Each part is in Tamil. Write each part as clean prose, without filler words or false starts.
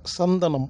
சந்தனம்.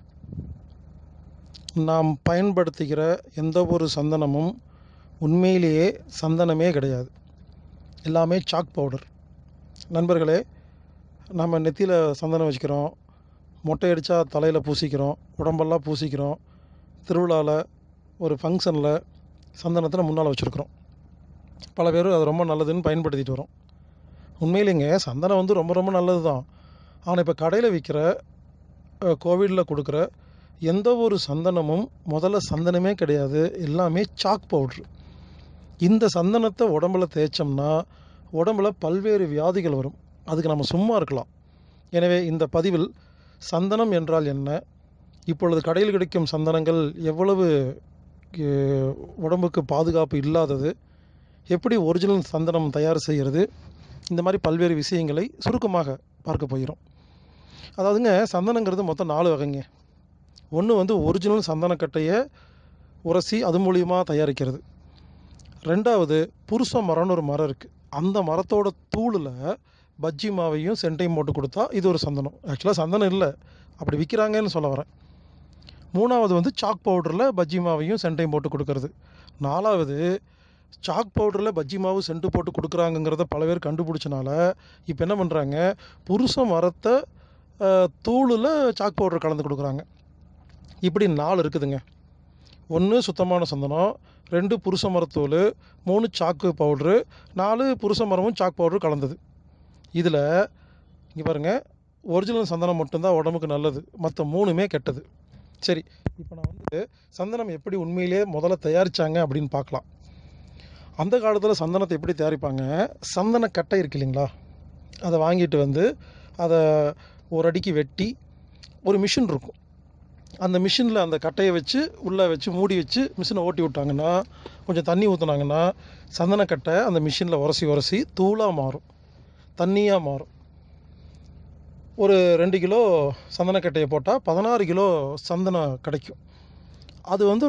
நாம் பயன்படுத்துகிற எந்த ஒரு சந்தனமும் உண்மையிலேயே சந்தனமே கிடையாது. எல்லாமே சாக் பவுடர். நண்பர்களே, நம்ம நெத்தியில் சந்தனம் வச்சுக்கிறோம், மொட்டை அடித்தா தலையில் பூசிக்கிறோம், உடம்பெல்லாம் பூசிக்கிறோம், திருவிழாவில் ஒரு ஃபங்க்ஷனில் சந்தனத்தில் முன்னால் வச்சுருக்குறோம். பல பேர் அது ரொம்ப நல்லதுன்னு பயன்படுத்திட்டு வரோம். உண்மையிலேங்க சந்தனம் வந்து ரொம்ப ரொம்ப நல்லது தான். ஆனால் இப்போ கடையில் விற்கிற கோவிலில் கொடுக்குற எந்த ஒரு சந்தனமும் முதல்ல சந்தனமே கிடையாது, எல்லாமே சாக் பவுட்ரு. இந்த சந்தனத்தை உடம்புல தேய்ச்சோம்னா உடம்புல பல்வேறு வியாதிகள் வரும். அதுக்கு நம்ம சும்மா இருக்கலாம். எனவே இந்த பதிவில் சந்தனம் என்றால் என்ன, இப்பொழுது கடையில் கிடைக்கும் சந்தனங்கள் எவ்வளவு உடம்புக்கு பாதுகாப்பு இல்லாதது, எப்படி ஒரிஜினல் சந்தனம் தயார் செய்கிறது, இந்த மாதிரி பல்வேறு விஷயங்களை சுருக்கமாக பார்க்க போகிறோம். அதாவதுங்க, சந்தனங்கிறது மொத்தம் 4 வகைங்க. ஒன்று வந்து ஒரிஜினல் சந்தனக்கட்டையை உரசி அது மூலியமாக தயாரிக்கிறது. ரெண்டாவது புருஷ மரம்னு ஒரு மரம் இருக்குது. அந்த மரத்தோட தூளில் பஜ்ஜி மாவையும் சென்ட்டையும் போட்டு கொடுத்தா இது ஒரு சந்தனம். ஆக்சுவலாக சந்தனம் இல்லை, அப்படி விற்கிறாங்கன்னு சொல்ல வரேன். மூணாவது வந்து சாக் பவுடரில் பஜ்ஜி மாவையும் சென்ட்டையும் போட்டு கொடுக்கறது. நாலாவது சாக் பவுடரில் பஜ்ஜி மாவு சென்ட்டு போட்டு கொடுக்குறாங்கங்கிறத பல பேர் கண்டுபிடிச்சனால இப்போ என்ன பண்ணுறாங்க, புருஷ மரத்தை தூளில் சாக் பவுடர் கலந்து கொடுக்குறாங்க. இப்படி 4 இருக்குதுங்க. 1 சுத்தமான சந்தனம், 2 புருஷ மரத்தூள், 3 சாக்கு பவுட்ரு, 4 புருஷ மரமும் சாக் பவுட்ரு கலந்தது. இதில் இங்கே பாருங்கள், ஒரிஜினல் சந்தனம் மட்டும்தான் உடம்புக்கு நல்லது, மற்ற 3மே கெட்டது. சரி, இப்போ நான் வந்து சந்தனம் எப்படி உண்மையிலே முதல்ல தயாரித்தாங்க அப்படின்னு பார்க்கலாம். அந்த காலத்தில் சந்தனத்தை எப்படி தயாரிப்பாங்க, சந்தன கட்டை இருக்கு இல்லைங்களா, அதை வாங்கிட்டு வந்து அதை ஒரு அடிக்கு வெட்டி ஒரு மிஷின் இருக்கும். அந்த மிஷினில் அந்த கட்டையை வச்சு உள்ளே வச்சு மூடி வச்சு மிஷினை ஓட்டி விட்டாங்கன்னா, கொஞ்சம் தண்ணி ஊற்றுனாங்கன்னா சந்தனக்கட்டை அந்த மிஷினில் உரசி தூளாக மாறும், தண்ணியாக மாறும். ஒரு 2 கிலோ சந்தனக்கட்டையை போட்டால் 16 கிலோ சந்தனம் கிடைக்கும். அது வந்து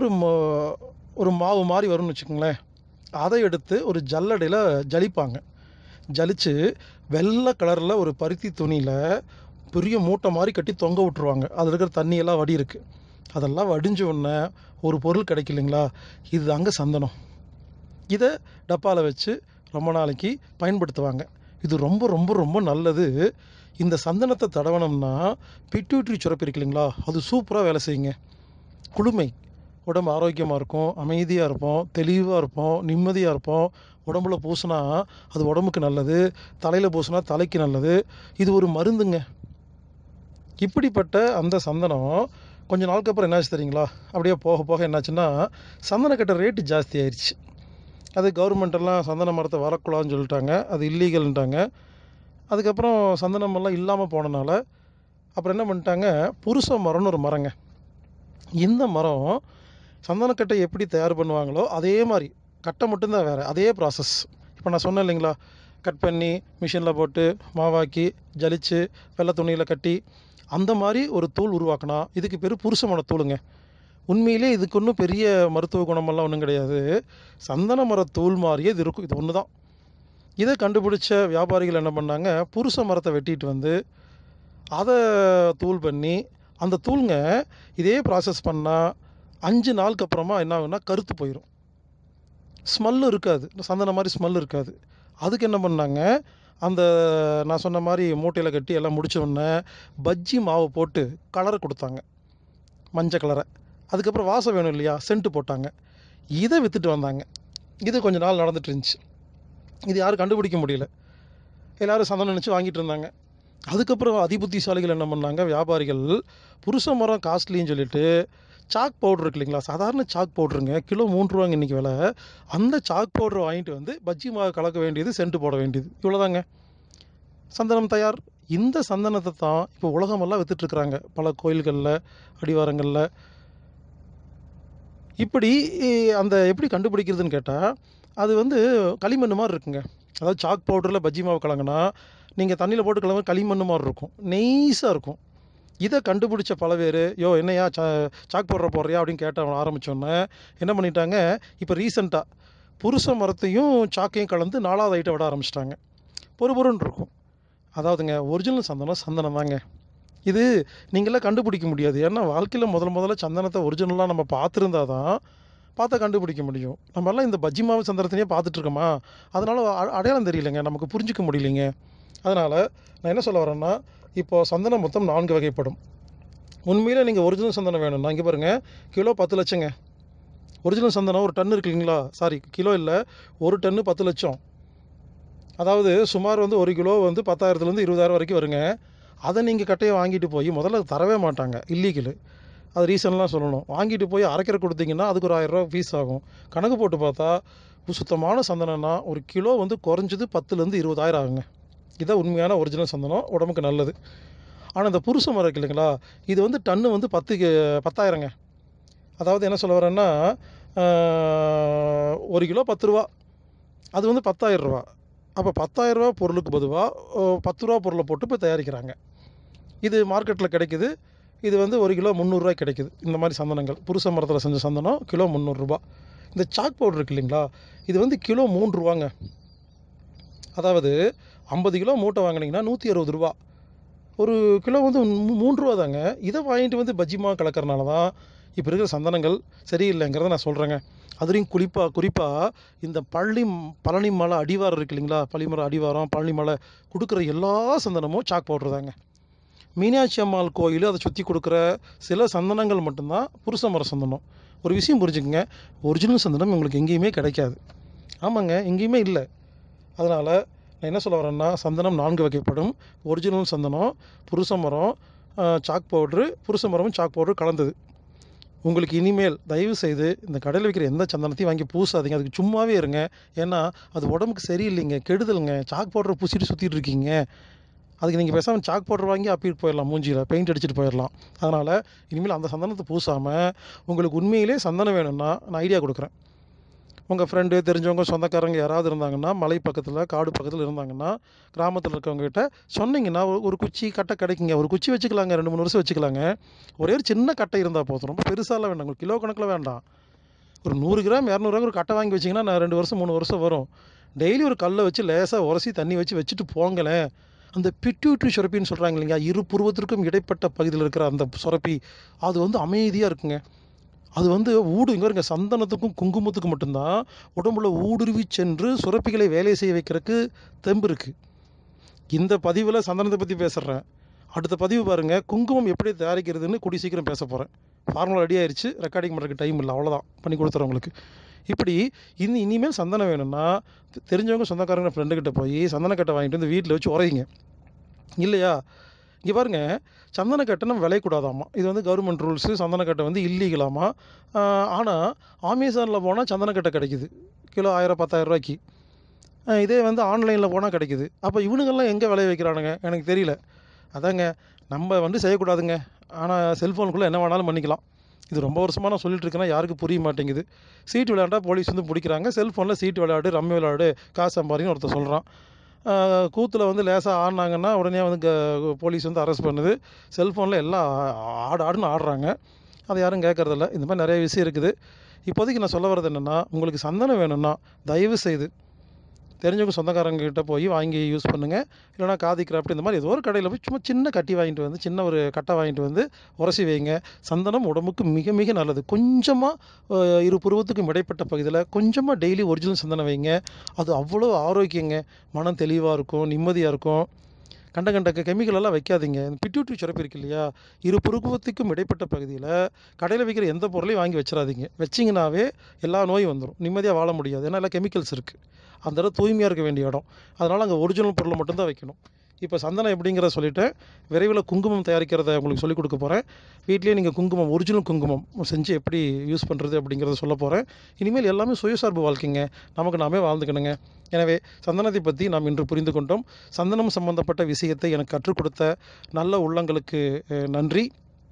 ஒரு மாவு மாதிரி வரும்னு வச்சுக்கோங்களேன். அதை எடுத்து ஒரு ஜல்லடையில் ஜலிப்பாங்க. ஜலித்து வெள்ளை கலரில் ஒரு பருத்தி துணியில் பெரிய மூட்டை மாதிரி கட்டி தொங்க விட்டுருவாங்க. அதில் இருக்கிற தண்ணியெல்லாம் வடி இருக்குது. அதெல்லாம் வடிஞ்ச உடனே ஒரு பொருள் கிடைக்கலைங்களா, இது அங்கே சந்தனம். இதை டப்பாவில் வச்சு ரொம்ப நாளைக்கு பயன்படுத்துவாங்க. இது ரொம்ப ரொம்ப ரொம்ப நல்லது. இந்த சந்தனத்தை தடவனம்னா பிட்யூட்ரி சுரப்பு இருக்கு இல்லைங்களா, அது சூப்பராக வேலை செய்யுங்க. குளுமை, உடம்பு ஆரோக்கியமாக இருக்கும், அமைதியாக இருப்போம், தெளிவாக இருப்போம், நிம்மதியாக இருப்போம். உடம்புல பூசினா அது உடம்புக்கு நல்லது, தலையில் பூசினா தலைக்கு நல்லது. இது ஒரு மருந்துங்க. இப்படிப்பட்ட அந்த சந்தனம் கொஞ்ச நாளுக்கு அப்புறம் என்னாச்சு தெரியுங்களா, அப்படியே போக போக என்னாச்சுன்னா சந்தனக்கட்டை ரேட்டு ஜாஸ்தி ஆயிடுச்சு. அது கவர்மெண்ட்டெல்லாம் சந்தன மரத்தை வரக்கூடாதுன்னு சொல்லிட்டாங்க, அது இல்லீகல்ன்ட்டாங்க. அதுக்கப்புறம் சந்தனமெல்லாம் இல்லாமல் போனனால அப்புறம் என்ன பண்ணிட்டாங்க, புருஷ மரம்னு ஒரு மரங்க. இந்த மரம் சந்தனக்கட்டை எப்படி தயார் பண்ணுவாங்களோ அதே மாதிரி, கட்டை மட்டும்தான் வேறு, அதே ப்ராசஸ். இப்போ நான் சொன்னேன் இல்லைங்களா, கட் பண்ணி மிஷினில் போட்டு மாவாக்கி ஜலித்து வெள்ளை துணியில் கட்டி அந்த மாதிரி ஒரு தூள் உருவாக்கினா இதுக்கு பேர் புருஷ மரத்தூளுங்க. உண்மையிலே இதுக்கு ஒன்றும் பெரிய மருத்துவ குணமெல்லாம் ஒன்றும் கிடையாது. சந்தன மரத்தூள் மாதிரியே இது இருக்கும், இது ஒன்று தான். இதை கண்டுபிடிச்ச வியாபாரிகள் என்ன பண்ணாங்க, புருஷ மரத்தை வெட்டிட்டு வந்து அதை தூள் பண்ணி, அந்த தூளுங்க இதே ப்ராசஸ் பண்ணால் 5 நாளுக்கு அப்புறமா என்ன ஆகுன்னா கருத்து போயிடும். ஸ்மெல்லும் இருக்காது, சந்தனம் மாதிரி ஸ்மெல் இருக்காது. அதுக்கு என்ன பண்ணாங்க, அந்த நான் சொன்ன மாதிரி மூட்டையில் கட்டி எல்லாம் முடிச்ச உடனே பஜ்ஜி மாவு போட்டு கலரை கொடுத்தாங்க, மஞ்சள் கலரை. அதுக்கப்புறம் வாசம் வேணும் இல்லையா, சென்ட்டு போட்டாங்க. இதை விற்றுட்டு வந்தாங்க. இது கொஞ்ச நாள் நடந்துட்டு இருந்துச்சு. இது யாரும் கண்டுபிடிக்க முடியல, எல்லோரும் சந்தனம் நினச்சி வாங்கிட்டு இருந்தாங்க. அதுக்கப்புறம் அதிபுத்திசாலிகள் என்ன பண்ணாங்க, வியாபாரிகள் புருஷ மரம் காஸ்ட்லின்னு சொல்லிட்டு சாக் பவுட்ரு இருக்கு இல்லைங்களா, சாதாரண சாக் பவுட்ருங்க, கிலோ 3 ரூபாங்க இன்றைக்கி விலை. அந்த சாக் பவுட்ரு வாங்கிட்டு வந்து பஜ்ஜி மாவு கலக்க வேண்டியது, சென்ட்டு போட வேண்டியது, இவ்வளோதாங்க, சந்தனம் தயார். இந்த சந்தனத்தை தான் இப்போ உலகமெல்லாம் விற்றுட்ருக்குறாங்க, பல கோயில்களில், அடிவாரங்களில். இப்படி அந்த எப்படி கண்டுபிடிக்கிறதுன்னு கேட்டால், அது வந்து களிமண் மாதிரி இருக்குங்க. அதாவது சாக் பவுடரில் பஜ்ஜி மாவு கலங்கினா நீங்கள் தண்ணியில் போட்டு கலங்க களிமண் மாதிரி இருக்கும், நெய்ஸாக இருக்கும். இதை கண்டுபிடிச்ச பல பேர், யோ என்னையா சாக் பவுடரை போடுறியா அப்படின்னு கேட்ட ஆரம்பித்தோன்னே என்ன பண்ணிட்டாங்க, இப்போ ரீசெண்டாக புருஷ மரத்தையும் சாக்கையும் கலந்து 4வது ஐட்டம் விட ஆரம்பிச்சிட்டாங்க. பொறுன்னு இருக்கும். அதாவதுங்க, ஒரிஜினல் சந்தனம் சந்தனம் தாங்க, இது நீங்களாம் கண்டுபிடிக்க முடியாது. ஏன்னா வாழ்க்கையில் முதல்ல சந்தனத்தை ஒரிஜினலாக நம்ம பார்த்துருந்தா தான் பார்த்தா கண்டுபிடிக்க முடியும். நம்மலாம் இந்த பஜ்ஜி மாவு சந்தனத்தினையே பார்த்துட்ருக்கோமா, அதனால் அடையாளம் தெரியலைங்க, நமக்கு புரிஞ்சிக்க முடியலைங்க. அதனால் நான் என்ன சொல்ல வரேன்னா, இப்போது சந்தனம் மொத்தம் 4 வகைப்படும். உண்மையில் நீங்கள் ஒரிஜினல் சந்தனம் வேணும்னா இங்கே பாருங்கள், கிலோ 10 லட்சங்க. ஒரிஜினல் சந்தனம் ஒரு டன் இருக்கு இல்லைங்களா, சாரி கிலோ இல்லை, ஒரு டன்னு 10 லட்சம். அதாவது சுமார் வந்து 1 கிலோ வந்து 10,000லேருந்து 20,000 வரைக்கும் வருங்க. அதை நீங்கள் கட்டையை வாங்கிட்டு போய் முதல்ல தரவே மாட்டாங்க, இல்லீகலு. அது ரீசன்லாம் சொல்லணும். வாங்கிட்டு போய் அரைக்கிற கொடுத்தீங்கன்னா அதுக்கு ஒரு 1000 ரூபா ஃபீஸ் ஆகும். கணக்கு போட்டு பார்த்தா சுத்தமான சந்தனம்னா ஒரு கிலோ வந்து குறைஞ்சது 10லேருந்து 20,000 ஆகுங்க. இதுதான் உண்மையான ஒரிஜினல் சந்தனம், உடம்புக்கு நல்லது. ஆனால் இந்த புருஷ மரம் இருக்கு இல்லைங்களா, இது வந்து டன்னு வந்து 10,000ங்க. அதாவது என்ன சொல்ல வரேன்னா, 1 கிலோ 10 ரூபா, அது வந்து 10,000 ரூபா. அப்போ 10,000 ரூபா பொருளுக்கு பொதுவாக 10 ரூபா பொருளை போட்டு இப்போ தயாரிக்கிறாங்க. இது மார்க்கெட்டில் கிடைக்குது. இது வந்து 1 கிலோ 300 கிடைக்குது. இந்த மாதிரி சந்தனங்கள் புருஷ மரத்தில் செஞ்ச சந்தனம் கிலோ 300 ரூபா. இந்த சாக் பவுடர் இருக்கு இல்லைங்களா, இது வந்து கிலோ 3 ரூபாங்க. அதாவது 50 கிலோ மூட்டை வாங்கினீங்கன்னா 160 ரூபா. ஒரு கிலோ வந்து 3 ரூபா தாங்க. இதை வாங்கிட்டு வந்து பஜ்ஜி மாவு கலக்கறனால தான் இப்போ இருக்கிற சந்தனங்கள் சரியில்லைங்கிறத நான் சொல்கிறேங்க. அதுலேயும் குறிப்பாக இந்த பழனி மலை அடிவாரம் இருக்கு இல்லைங்களா, பள்ளிமலை அடிவாரம் பழனி மலை கொடுக்குற எல்லா சந்தனமும் சாக் பவுடர் தாங்க. மீனாட்சி அம்மாள் கோயில் அதை சுற்றி கொடுக்குற சில சந்தனங்கள் மட்டும்தான் புருஷ மர சந்தனம். ஒரு விஷயம் புரிஞ்சுக்கங்க, ஒரிஜினல் சந்தனம் உங்களுக்கு எங்கேயுமே கிடைக்காது. ஆமாங்க, எங்கேயுமே இல்லை. அதனால் நான் என்ன சொல்ல வரேன்னா, சந்தனம் 4 வகைப்படும். ஒரிஜினல் சந்தனம், புருஷ மரம், சாக் பவுட்ரு, புருஷ மரமும் சாக் பவுட்ரு கலந்தது. உங்களுக்கு இனிமேல் தயவு செய்து இந்த கடையில் வைக்கிற எந்த சந்தனத்தையும் வாங்கி பூசாதீங்க, அதுக்கு சும்மாவே இருங்க. ஏன்னா அது உடம்புக்கு சரியில்லைங்க, கெடுதலுங்க. சாக் பவுடரை பூசிட்டு சுற்றிட்டு இருக்கீங்க. அதுக்கு நீங்கள் பேசாமல் சாக் பவுடர் வாங்கி அப்பிட்டு போயிடலாம், மூஞ்சியில் பெயிண்ட் அடிச்சுட்டு போயிடலாம். அதனால் இனிமேல் அந்த சந்தனத்தை பூசாமல் உங்களுக்கு உண்மையிலே சந்தனம் வேணும்னா நான் ஐடியா கொடுக்குறேன். உங்கள் ஃப்ரெண்டு தெரிஞ்சவங்க சொந்தக்காரங்க யாராவது இருந்தாங்கன்னா, மலை பக்கத்தில் காடு பக்கத்தில் இருந்தாங்கன்னா, கிராமத்தில் இருக்கவங்ககிட்ட சொன்னீங்கன்னா ஒரு குச்சி கட்டை கிடைக்குங்க. ஒரு குச்சி வச்சுக்கலாங்க, 2-3 வருஷம் வச்சுக்கலாங்க. ஒரே ஒரு சின்ன கட்டை இருந்தால் போதும், ரொம்ப பெருசாலாம் வேண்டாம், உங்களுக்கு கிலோ கணக்கில் வேண்டாம். ஒரு 100 கிராம் 200 கிராம் ஒரு கட்டை வாங்கி வச்சிங்கன்னா நான் 2 வருஷம் 3 வருஷம் வரும். டெய்லி ஒரு கல்லை வச்சு லேசாக உரசி தண்ணி வச்சுட்டு போங்களேன். அந்த பிட்யூட்ரி சுரப்பின்னு சொல்கிறாங்க இல்லைங்க, இரு புருவத்திற்கும் இடைப்பட்ட பகுதியில் இருக்கிற அந்த சுரப்பி, அது வந்து அமைதியாக இருக்குங்க. அது வந்து இங்கே இருங்க, சந்தனத்துக்கும் குங்குமத்துக்கும் மட்டும்தான் உடம்புல ஊடுருவி சென்று சுரப்பிகளை வேலை செய்ய வைக்கிறதுக்கு தெம்பு இருக்குது. இந்த பதிவில் சந்தனத்தை பற்றி பேசுகிறேன். அடுத்த பதிவு பாருங்கள், குங்குமம் எப்படி தயாரிக்கிறதுன்னு கூடி சீக்கிரம் பேச போகிறேன். ஃபார்முலா ரெடி ஆயிடுச்சு, ரெக்கார்டிங் பண்ணுறதுக்கு டைம் இல்லை, அவ்வளோதான் பண்ணி கொடுத்துறேன் உங்களுக்கு. இப்படி இனிமேல் சந்தனம் வேணும்னா தெரிஞ்சவங்க சொந்தக்காரங்க ஃப்ரெண்டுக்கிட்ட போய் சந்தனக்கட்டை வாங்கிட்டு வந்து வீட்டில் வச்சு உரையுங்க. இல்லையா, இங்கே பாருங்கள், சந்தனக்கட்டை நம்ம விளையக்கூடாதாமா. இது வந்து கவர்மெண்ட் ரூல்ஸு. சந்தனக்கட்டை வந்து இல்லீகலாமா. ஆனால் அமேசானில் போனால் சந்தனக்கட்டை கிடைக்குது கிலோ 1000 10,000 ரூபாய்க்கு. இதே வந்து ஆன்லைனில் போனால் கிடைக்குது. அப்போ இவனுங்கள்லாம் எங்கே விளைய வைக்கிறானுங்க எனக்கு தெரியல. அதாங்க, நம்ம வந்து செய்யக்கூடாதுங்க. ஆனால் செல்ஃபோனுக்குள்ளே என்ன வேணாலும் பண்ணிக்கலாம். இது ரொம்ப வருஷமாக நான் சொல்லிட்டு இருக்கேன்னா யாருக்கும் புரிய மாட்டேங்குது. சீட்டு விளையாண்டா போலீஸ் வந்து பிடிக்கிறாங்க. செல்ஃபோனில் சீட்டு விளையாடு, ரம்மி விளையாடு, காசு சம்பாதின்னு ஒருத்தர் சொல்கிறான். கூத்தில் வந்து லேசாக ஆடினாங்கன்னா உடனே வந்து போலீஸ் வந்து அரெஸ்ட் பண்ணுது. செல்ஃபோனில் எல்லாம் ஆடுன்னு ஆடுறாங்க. அதை யாரும் கேட்குறதில்ல. இந்த மாதிரி நிறைய விஷயம் இருக்குது. இப்போதைக்கு நான் சொல்ல வர்றது என்னென்னா, உங்களுக்கு சந்தனம் வேணும்னா தயவு செய்து தெரிஞ்சவங்க சொந்தக்காரங்ககிட்ட போய் வாங்கி யூஸ் பண்ணுங்கள். இல்லைனா காதி கிராஃப்ட் இந்த மாதிரி ஏதோ ஒரு கடையில் போய் சும்மா சின்ன கட்டி வாங்கிட்டு வந்து, சின்ன ஒரு கட்டை வாங்கிட்டு வந்து உரசி வைங்க. சந்தனம் உடம்புக்கு மிக மிக நல்லது. கொஞ்சமாக இரு புருவத்துக்கும் இடைப்பட்ட பகுதியில் கொஞ்சமாக டெய்லி ஒரிஜினல் சந்தனம் வைங்க. அது அவ்வளோ ஆரோக்கியங்க. மனம் தெளிவாக இருக்கும், நிம்மதியாக இருக்கும். கண்ட கெமிக்கலெல்லாம் வைக்காதீங்க. பிட்யூட்ரி சுரப்பி இருக்கு இல்லையா, இரு புருவத்துக்கும் இடைப்பட்ட பகுதியில் கடையில் வைக்கிற எந்த பொருளையும் வாங்கி வச்சிடாதீங்க. வச்சிங்கனாவே எல்லா நோயும் வந்துடும், நிம்மதியாக வாழ முடியாது. ஏன்னா எல்லாம் கெமிக்கல்ஸ் இருக்குது. அந்த இடம் தூய்மையாக இருக்க வேண்டிய இடம். அதனால் அங்கே ஒரிஜினல் பொருளை மட்டும்தான் வைக்கணும். இப்போ சந்தனம் எப்படிங்கிறத சொல்லிவிட்டேன். விரைவில் குங்குமம் தயாரிக்கிறத உங்களுக்கு சொல்லிக் கொடுக்க போகிறேன். வீட்லேயே நீங்கள் குங்குமம், ஒரிஜினல் குங்குமம் செஞ்சு எப்படி யூஸ் பண்ணுறது அப்படிங்கிறத சொல்ல போகிறேன். இனிமேல் எல்லாமே சுயசார்பு வாழ்க்கைங்க, நமக்கு நாமே வாழ்ந்துக்கணுங்க. எனவே சந்தனத்தை பற்றி நாம் இன்று புரிந்து கொண்டோம். சந்தனம் சம்பந்தப்பட்ட விஷயத்தை எனக்கு கற்றுக் கொடுத்த நல்ல உள்ளங்களுக்கு நன்றி.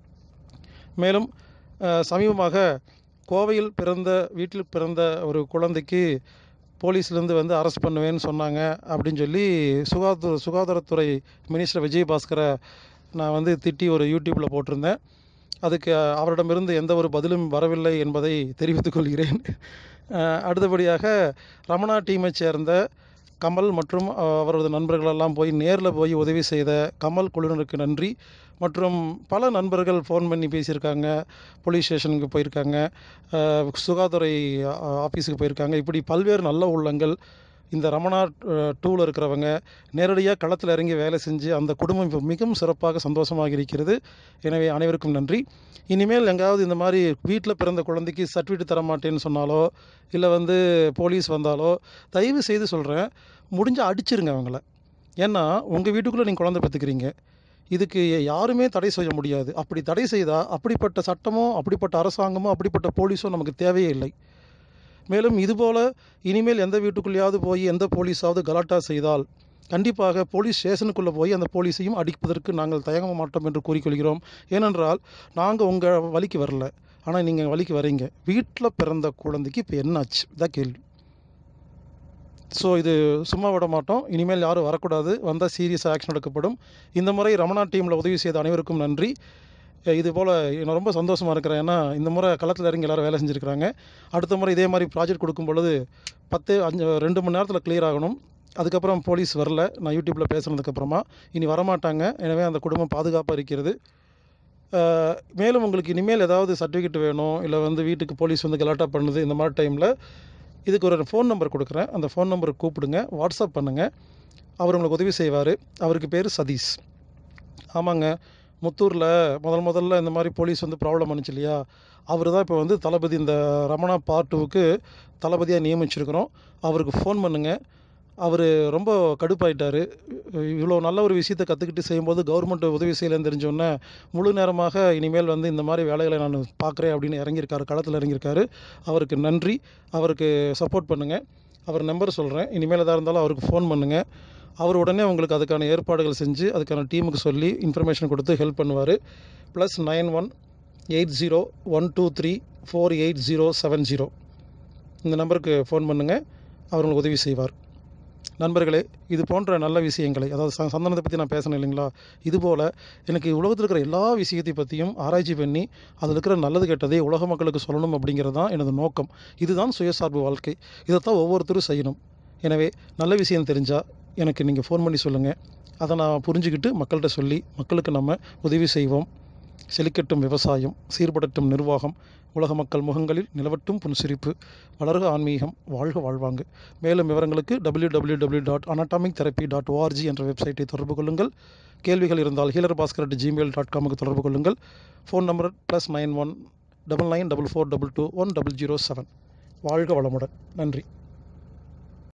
மேலும் சமீபமாக கோவையில் வீட்டில் பிறந்த ஒரு குழந்தைக்கு போலீஸ்லேருந்து வந்து அரெஸ்ட் பண்ணுவேன்னு சொன்னாங்க அப்படின்னு சொல்லி சுகாதாரத்துறை மினிஸ்டர் விஜயபாஸ்கரை நான் வந்து திட்டி ஒரு யூடியூப்பில் போட்டிருந்தேன். அதுக்கு அவரிடமிருந்து எந்த ஒரு பதிலும் வரவில்லை என்பதை தெரிவித்துக் கொள்கிறேன். அடுத்தபடியாக ரமணா டீமை சேர்ந்த கமல் மற்றும் அவரது நண்பர்களெல்லாம் போய் நேரில் போய் உதவி செய்த கமல் குழுவினருக்கு நன்றி. மற்றும் பல நண்பர்கள் ஃபோன் பண்ணி பேசியிருக்காங்க, போலீஸ் ஸ்டேஷனுக்கு போயிருக்காங்க, சுகாதார ஆஃபீஸுக்கு போயிருக்காங்க. இப்படி பல்வேறு நல்ல உள்ளங்கள் இந்த ரமணா டூவில் இருக்கிறவங்க நேரடியாக களத்தில் இறங்கி வேலை செஞ்சு அந்த குடும்பம் இப்போ மிகவும் சிறப்பாக சந்தோஷமாக இருக்கிறது. எனவே அனைவருக்கும் நன்றி. இனிமேல் எங்காவது இந்த மாதிரி வீட்டில் பிறந்த குழந்தைக்கு சர்டிஃபிகேட் தர மாட்டேன்னு சொன்னாலோ இல்லை போலீஸ் வந்தாலோ தயவு செய்து சொல்கிறேன், முடிஞ்சால் அடிச்சிருங்க அவங்கள. ஏன்னா உங்கள் வீட்டுக்குள்ளே நீங்கள் குழந்தை பெற்றுக்கிறீங்க, இதுக்கு யாருமே தடை செய்ய முடியாது. அப்படி தடை செய்தால் அப்படிப்பட்ட சட்டமோ அப்படிப்பட்ட அரசாங்கமோ அப்படிப்பட்ட போலீஸோ நமக்கு தேவையே இல்லை. மேலும் இதுபோல் இனிமேல் எந்த வீட்டுக்குள்ளேயாவது போய் எந்த போலீஸாவது கலாட்டா செய்தால் கண்டிப்பாக போலீஸ் ஸ்டேஷனுக்குள்ளே போய் அந்த போலீஸையும் அடிப்பதற்கு நாங்கள் தயங்க மாட்டோம் என்று கூறிக்கொள்கிறோம். ஏனென்றால் நாங்கள் உங்கள் வழிக்கு வரல, ஆனால் நீங்கள் வழிக்கு வரீங்க. வீட்டில் பிறந்த குழந்தைக்கு இப்போ என்னாச்சு இதான் கேள்வி. ஸோ இது சும்மா விட மாட்டோம். இனிமேல் யாரும் வரக்கூடாது, வந்தால் சீரியஸாக ஆக்ஷன் எடுக்கப்படும். இந்த முறை ரமணா டீமில் உதவி செய்த அனைவருக்கும் நன்றி. இது போல் நான் ரொம்ப சந்தோஷமாக இருக்கிறேன். ஏன்னா இந்த முறை களத்தில் இறங்கி எல்லோரும் வேலை செஞ்சுருக்கிறாங்க. அடுத்த முறை இதே மாதிரி ப்ராஜெக்ட் கொடுக்கும் பொழுது 2 மணி நேரத்தில் கிளியர் ஆகணும். அதுக்கப்புறம் போலீஸ் வரல, நான் யூடியூப்பில் பேசுனதுக்கப்புறமா இனி வரமாட்டாங்க. எனவே அந்த குடும்பம் பாதுகாப்பாக இருக்கிறது. மேலும் உங்களுக்கு இனிமேல் ஏதாவது சர்டிஃபிகேட் வேணும், இல்லை வீட்டுக்கு போலீஸ் கலாட்டா பண்ணுது, இந்த மாதிரி டைமில் இதுக்கு ஒரு ஃபோன் நம்பர் கொடுக்குறேன். அந்த ஃபோன் நம்பருக்கு கூப்பிடுங்க, வாட்ஸ்அப் பண்ணுங்கள். அவர் உங்களுக்கு உதவி செய்வார். அவருக்கு பேர் சதீஷ். ஆமாங்க, முத்தூரில் முதல்ல இந்த மாதிரி போலீஸ் ப்ராப்ளம் பண்ணுச்சு இல்லையா, அவர் தான் இப்போ தளபதி, இந்த ரமணா பார்ட் 2க்கு தளபதியாக நியமிச்சிருக்கிறோம். அவருக்கு ஃபோன் பண்ணுங்கள். அவர் ரொம்ப கடுப்பாயிட்டார். இவ்வளோ நல்ல ஒரு விஷயத்தை கற்றுக்கிட்டு செய்யும்போது கவர்மெண்ட் உதவி செய்யலைன்னு தெரிஞ்சோன்னே முழு நேரமாக இனிமேல் இந்த மாதிரி வேலைகளை நான் பார்க்குறேன் அப்படின்னு இறங்கியிருக்காரு, களத்தில் இறங்கியிருக்காரு. அவருக்கு நன்றி. அவருக்கு சப்போர்ட் பண்ணுங்கள். அவர் நம்பர் சொல்கிறேன். இனிமேல் எதாக இருந்தாலும் அவருக்கு ஃபோன் பண்ணுங்கள். அவர் உடனே உங்களுக்கு அதுக்கான ஏற்பாடுகள் செஞ்சு அதுக்கான டீமுக்கு சொல்லி இன்ஃபர்மேஷன் கொடுத்து ஹெல்ப் பண்ணுவார். +91 80 123 48070 இந்த நம்பருக்கு ஃபோன் பண்ணுங்கள். அவர் உங்களுக்கு உதவி செய்வார். நண்பர்களே, இது போன்ற நல்ல விஷயங்களை, அதாவது சந்தனத்தை பற்றி நான் பேசணும் இல்லைங்களா, இதுபோல் எனக்கு உலகத்தில் இருக்கிற எல்லா விஷயத்தை பற்றியும் ஆராய்ச்சி பண்ணி அதில் இருக்கிற நல்லது கெட்டதை உலக மக்களுக்கு சொல்லணும் அப்படிங்கிறது தான் எனது நோக்கம். இதுதான் சுயசார்பு வாழ்க்கை. இதைத்தான் ஒவ்வொருத்தரும் செய்யணும். எனவே நல்ல விஷயம் தெரிஞ்சால் எனக்கு நீங்கள் ஃபோன் பண்ணி சொல்லுங்கள். அதை நான் புரிஞ்சுக்கிட்டு மக்கள்கிட்ட சொல்லி மக்களுக்கு நம்ம உதவி செய்வோம். செழிக்கட்டும் விவசாயம், சீர்படட்டும் நிர்வாகம், உலக மக்கள் முகங்களில் நிலவட்டும் புன்சிரிப்பு, வளர்க ஆன்மீகம், வாழ்க வாழ்வாங்கு. மேலும் விவரங்களுக்கு www.anatomictherapy.org என்ற வெப்சைட்டை தொடர்பு கொள்ளுங்கள். கேள்விகள் இருந்தால் healerbaskar@gmail.com தொடர்பு கொள்ளுங்கள். Phone number +91 994422 1007. வாழ்க வளமுடன். நன்றி.